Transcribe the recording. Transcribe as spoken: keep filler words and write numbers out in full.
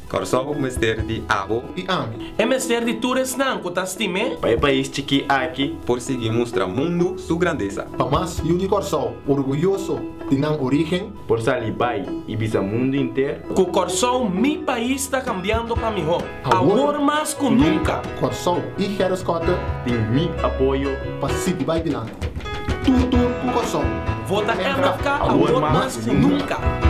Corsol mister de abo e ami. É mister de turis não, que estime? Para o país chiqui aqui, por seguir mostrar ao mundo sua grandeza. Pamas Yuni Corsol, orgulhoso de não origem, por salibai e visa mundo inteiro. Que o Corsol, mi país está cambiando para melhor. Agora mais que nunca. Corsol e Geroscota tem mi apoio para seguir vai bilando. Tudo com Corsol. Vota M F K agora mais que nunca.